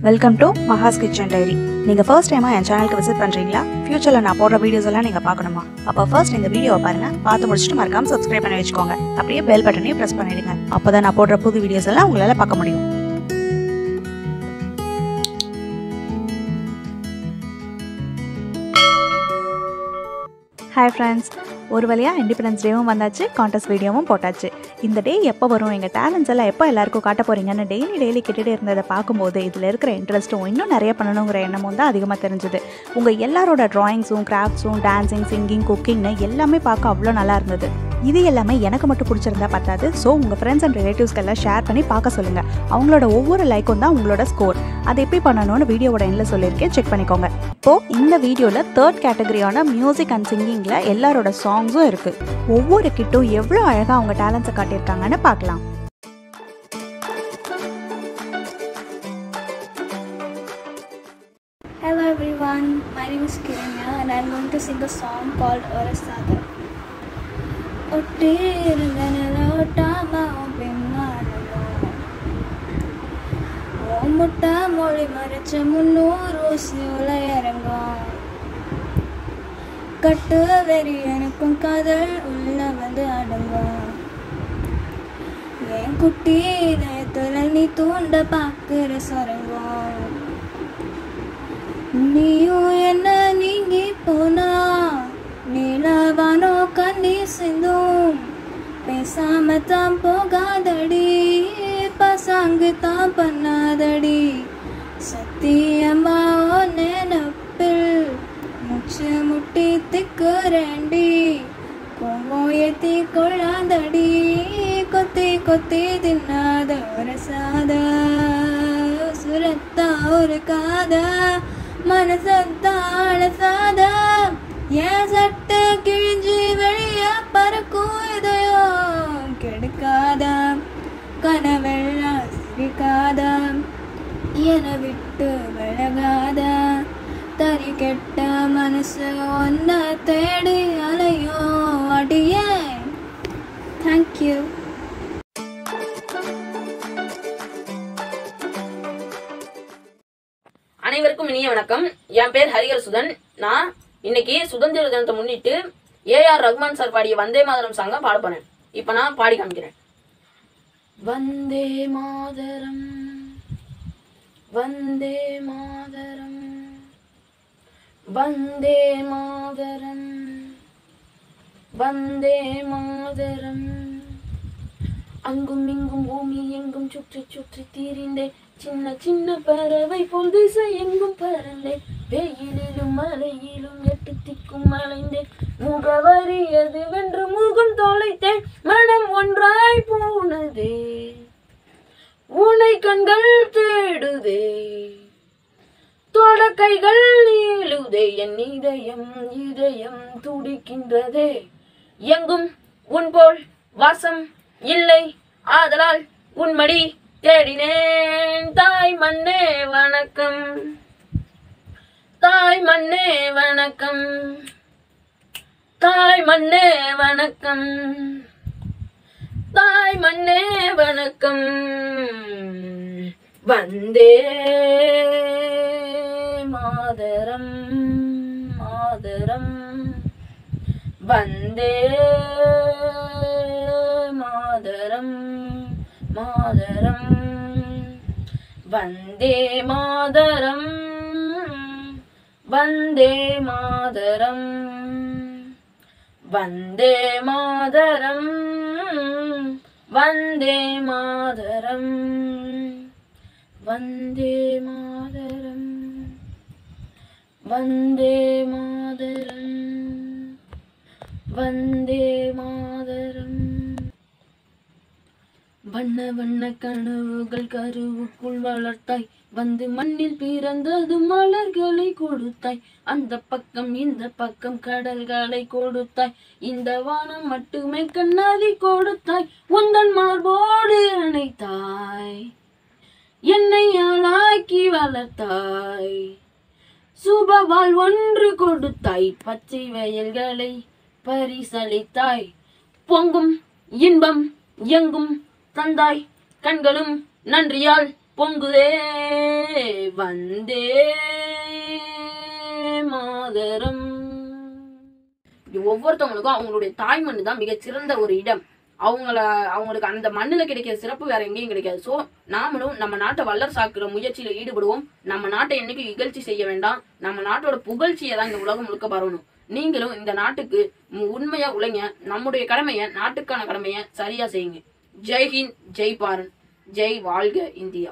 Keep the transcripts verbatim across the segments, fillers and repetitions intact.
Welcome to Maha's Kitchen Diary. நீங்க first time என் சேனலுக்கு visit பண்றீங்களா? ஃபியூச்சர்ல நான் போடுற வீடியோஸ் எல்லாம் நீங்க பார்க்கணுமா? அப்ப first இந்த வீடியோவை பாருங்க. பார்த்து முடிச்சிட்டு மறக்காம subscribe பண்ணி வெச்சுக்கோங்க. அப்படியே bell பட்டனையும் press பண்ணிடுங்க. அப்பதான் நான் போடுற புது வீடியோஸ் எல்லாம் உங்களால பார்க்க முடியும். Hi friends. ஒரு வழியா இண்டிபெண்டன்ஸ் டேவும் வந்தாச்சு, கான்டெஸ்ட் வீடியோவும் போட்டாச்சு. இந்த டே எப்போ வரும், எங்கள் டேலண்ட்ஸ் எல்லாம் எப்போ எல்லாருக்கும் காட்ட போகிறீங்கன்னு டெய்லி டெய்லி கேட்டுகிட்டே இருந்ததை பார்க்கும்போது இதில் இருக்கிற இன்ட்ரெஸ்ட்டும் இன்னும் நிறைய பண்ணணுங்கிற எண்ணமும் தான் அதிகமாக தெரிஞ்சுது. உங்கள் எல்லாரோட ட்ராயிங்ஸும் கிராஃப்ட்ஸும் டான்ஸிங் சிங்கிங் குக்கிங்னு எல்லாமே பார்க்க அவ்வளோ நல்லா இருந்தது. இது எல்லாமே எனக்கு மட்டும் பிடிச்சிருந்தா பத்தாது. ஸோ உங்கள் ஃப்ரெண்ட்ஸ் அண்ட் ரிலேட்டிவ்ஸ்க்கெல்லாம் ஷேர் பண்ணி பார்க்க சொல்லுங்கள். அவங்களோட ஒவ்வொரு லைக்கும் தான் உங்களோட ஸ்கோர். அதை எப்படி பண்ணணும்னு வீடியோவோட எண்டில் சொல்லியிருக்கேன், செக் பண்ணிக்கோங்க. இப்போது இந்த வீடியோவில் தேர்ட் கேட்டகரியான மியூசிக் அண்ட் சிங்கிங்கில் எல்லாரோட சாங்ஸும் இருக்குது. ஒவ்வொரு கிட்டும் எவ்வளோ அழகாக அவங்க டேலண்ட்ஸை காட்டியிருக்காங்கன்னு பார்க்கலாம். Hello everyone, my name is Kiranya and I'm going to sing a song called Orasada. ஒட்டிருந்தனல ஒட்டாம பின்னானோ முட்டா மொழி மறைச்ச முன்னூறு சிவல இறங்கும் கட்டு வெறி எனக்கும் காதல் உள்ள வந்து அடங்கும் என் குட்டி இதயத்துல நீ தூண்ட பாக்குற சொரங்கும் நீயும் என்ன நீங்கி போனா நீலவானோ கண்ணி சிந்தும் பேசாம தான் போகாதடி பசாங்கு தான் பண்ணாதடி சத்தியமா ஓ நினப்பில் முச்சு முட்டி திக்குறேண்டி கோவம் ஏத்தி கொள்ளாதடி கொத்தி கொத்தி தின்னாத ஒரு சாத சுரத்தா ஒரு காத மனசத்தா அழசாத என் சட்டை கிழிஞ்சி வெளிய பறக்கும் இதயோ கெடுக்காத கனவெல்லாம் சிரிக்காத என விட்டு விலகாத தறி கெட்ட மனசு ஒன்ன தேடி அலையோ அடியே. தேங்க்யூ. அனைவருக்கும் இனிய வணக்கம். என் பேர் ஹரிஹர் சுதன். நான் இன்னைக்கு சுதந்திர தினத்தை முன்னிட்டு ஏ ஆர் ரஹ்மான் சார் பாடிய வந்தே மாதரம் சாங்க பாட போறேன். இப்ப நான் பாடி காமிக்கிறேன். வந்தே மாதரம் வந்தே மாதரம் வந்தே மாதரம் வந்தே மாதரம் அங்கும் இங்கும் பூமி எங்கும் சுற்றி சுற்றி தீரிண்டே சின்ன சின்ன பறவை போல் திசை எங்கும் பறந்தே வெயிலிலும் மலையிலும் எட்டு திக்கும் அலைந்தேன் முகவரியது வென்று முகம் தொலைத்தேன் மனம் ஒன்றாய் போனதே உனை கண்கள் தேடுதே தொடக்கைகள் நீளுதே என் இதயம் இதயம் துடிக்கின்றதே எங்கும் உன் போல் வாசம் இல்லை ஆதலால் உன்மடி தேடினேன் தாய் மண்ணே வணக்கம் தாய் மண்ணே வணக்கம் தாய் மண்ணே வணக்கம் தாய் மண்ணே வணக்கம் வந்தே மாதரம் மாதரம் வந்தே மாதரம் மாதரம் வந்தே மாதரம் வந்தே மாதரம் வந்தே மாதரம் வந்தே மாதரம் வந்தே மாதரம் வந்தே மாதரம் வந்தே மாதரம் வண்ண வண்ண கனவுகள் கருவுக்குள் வளர்த்தாய் வந்து மண்ணில் பிறந்தது மலர்களை கொடுத்தாய் அந்த பக்கம் இந்த பக்கம் கடல்களை கொடுத்தாய் இந்த வானம் மட்டுமே கண்ணாதி கொடுத்தாய் உந்தன் மார்போடு அணைத்தாய் என்னை ஆளாக்கி வளர்த்தாய் சுபவாள் ஒன்று கொடுத்தாய் பச்சை வயல்களை பரிசளித்தாய் பொங்கும் இன்பம் எங்கும் தந்தாய் கண்களும் நன்றியால் பொங்குதே வந்தே மாதரம். ஒவ்வொருத்தவங்களுக்கும் அவங்களுடைய தாய் மண்ணு தான் மிகச்சிறந்த ஒரு இடம். அவங்கள அவங்களுக்கு அந்த மண்ணுல கிடைக்கிற சிறப்பு வேற எங்கேயும் கிடைக்காது. ஸோ நாமளும் நம்ம நாட்டை வல்லரசாக்குற முயற்சியில ஈடுபடுவோம். நம்ம நாட்டை என்னைக்கு இகழ்ச்சி செய்ய வேண்டாம். நம்ம நாட்டோட புகழ்ச்சியை தான் இந்த உலகம் முழுக்க பரவணும். நீங்களும் இந்த நாட்டுக்கு உண்மையா உழைங்க. நம்முடைய கடமையை, நாட்டுக்கான கடமையை சரியா செய்யுங்க. ஜெய் ஹிந்த், ஜெய் பாரத், ஜெய் வாழ்க India.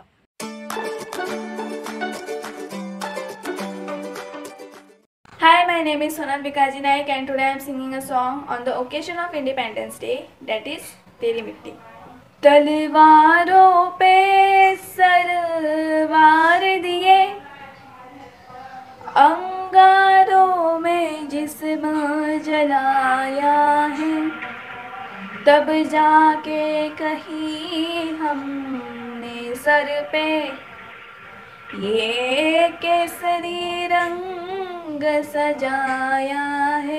Hi, my name is Sonam Bikaji Naik and today I am singing a song on the occasion of Independence Day, that is Teri Mitti. तलवारों पे सरवार दिए, अंगारों में जिस्म जलाया है, तब जाके कहीं हमने सर पे ये केसरी रंग सजाया है।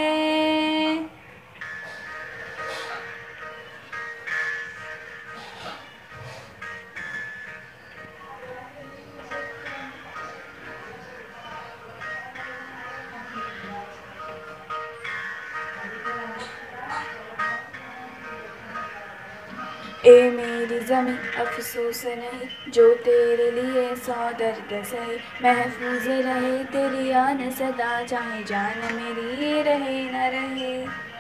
ए मेरी ज़मीं अफसोस नहीं जो तेरे लिए सौ दर्द सही, महफूज रहे तेरी आन सदा, चाहे जान मेरी रहे न रहे।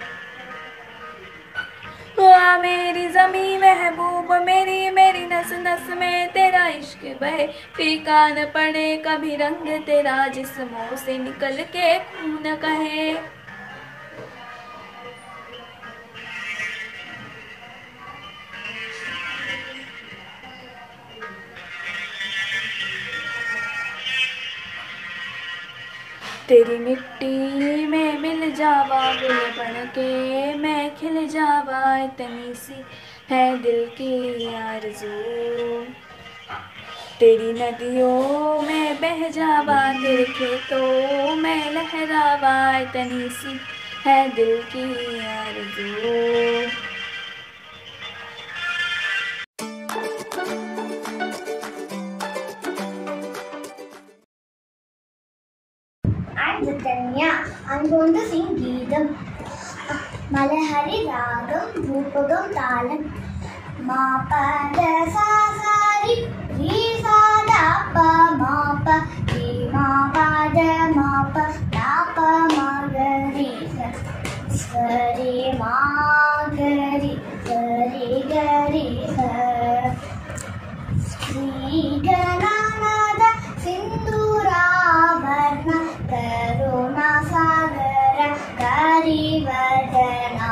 हुआ मेरी ज़मीं महबूब मेरी, मेरी नस नस में तेरा इश्क बहे, फीका न पड़े कभी रंग तेरा, जिस्मों से निकल के खून कहे। तेरी मिट्टी में मिल जावा गुल बन के, मैं खिल जावा इतनी सी है दिल की आरज़ू। तेरी नदियों में बह जावा, तेरे खेतों में लहरावा इतनी सी है दिल की आरज़ू। I'm Talentina. I'm going to sing Geetam. Malahari Ragam Rupagam Talam Ma Pa Da Sa Sa Ri Ri Sa Da Pa Ma Pa Ri Ma Pa Da Ma Pa Da Pa Ma Ga Ri Sa Sa Ri Ma Ga Ri Sa Ri Ga Ri Sa Sri Ga Na Na Da Sindura Varna Karuna Sagara Karivardhana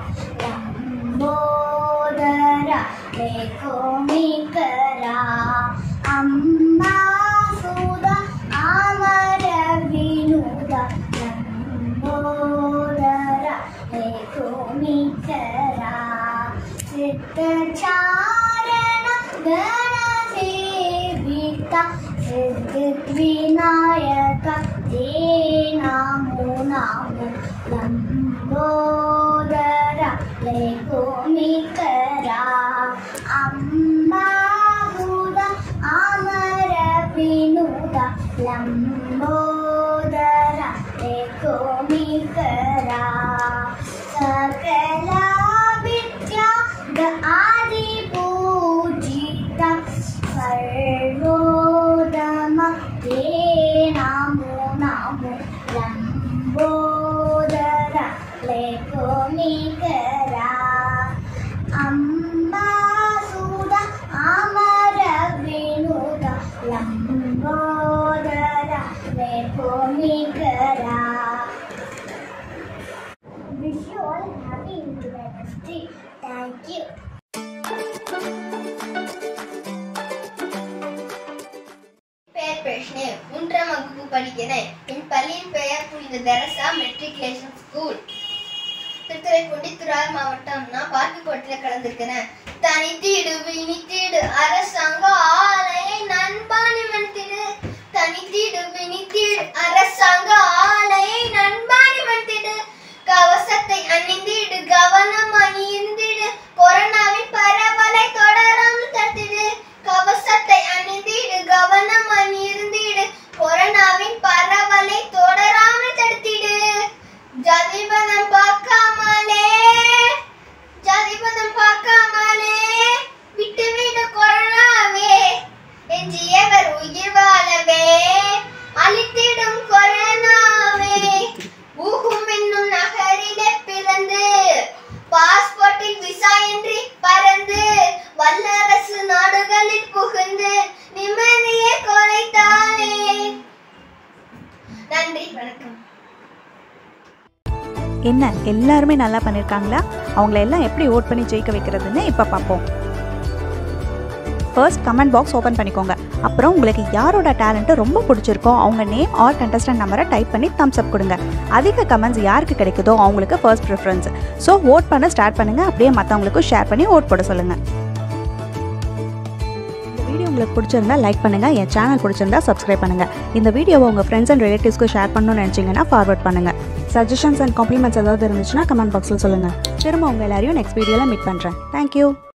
Lambodara Lekomikara Amma Suda Amara Vinuda Lambodara Lekomikara Siddha Charana Gana Sevita Siddhivinaayaka Te Namo Namo Lambodara Lekomikara Amma Buddha Amara Vinuda Lambodara Lekomikara Sakala Vidya the Adi Pujita Sarvodama Te Namo Namo Lambodara Lekomikara Amma Suda Amara Vinuda Lambodara Lekomikara. Wish you all happy Independence Day. Thank you. பெயர் பிரஷ்னே மூன்றாம் வகுப்பு படிக்கிறேன். என் பள்ளியின் பெயர் புனித Teresa matriculation school, Thiruthuraipoondi, Thiruvarur மாவட்டம். நான் பாட்டு போட்டியில் கலந்துருக்கிறேன். தனித்தீடு வினித்தீடு அரசாங்க ஆலையை நண்பானி மன்திடு, தனித்தீடு வினித்தீடு அரசாங்க ஆலையை நண்பானி மன்திடு, கவசத்தை அணிந்திடு கவனம் அணிந்திடு, கொரோனாவின் பரவலை தொடராமல் தடுத்திடு, கவசத்தை விசா இன்றி பறந்து வல்லரசு நாடுகளில் புகுந்து நிம்மதியை கொலைத்தானே. நன்றி, வணக்கம். என்ன எல்லாருமே நல்லா பண்ணியிருக்காங்களா? அவங்கள எல்லாம் எப்படி ஓட் பண்ணி ஜெயிக்க வைக்கிறதுன்னு இப்போ பார்ப்போம். ஃபர்ஸ்ட் கமெண்ட் பாக்ஸ் ஓப்பன் பண்ணிக்கோங்க. அப்புறம் உங்களுக்கு யாரோட டேலண்ட்டு ரொம்ப பிடிச்சிருக்கோ அவங்க நேம் ஆர் கண்டஸ்டன்ட் நம்பரை டைப் பண்ணி தம்ஸ் அப் கொடுங்க. அதிக கமெண்ட்ஸ் யாருக்கு கிடைக்குதோ அவங்களுக்கு ஃபர்ஸ்ட் ப்ரிஃபரன்ஸ். ஸோ ஓட் பண்ண ஸ்டார்ட் பண்ணுங்கள். அப்படியே மற்றவங்களுக்கும் ஷேர் பண்ணி ஓட் போட சொல்லுங்கள். இந்த வீடியோ உங்களுக்கு பிடிச்சிருந்தா லைக் பண்ணுங்கள். என் சேனல் பிடிச்சிருந்தா சப்ஸ்கிரைப் பண்ணுங்கள். இந்த வீடியோவை உங்கள் ஃப்ரெண்ட்ஸ் அண்ட் ரிலேட்டிவ்ஸ்க்கு ஷேர் பண்ணணும்னு நினச்சிங்கன்னா ஃபார்வர்ட் பண்ணுங்கள். சஜஷன்ஸ் அண்ட் காம்ப்ளிமெண்ட்ஸ் ஏதாவது இருந்துச்சுன்னா கமெண்ட் பாக்ஸில் சொல்லுங்கள். திரும்ப உங்கள் எல்லாரையும் நெக்ஸ்ட் வீடியோவில் மீட் பண்ணுறேன். தேங்க்யூ.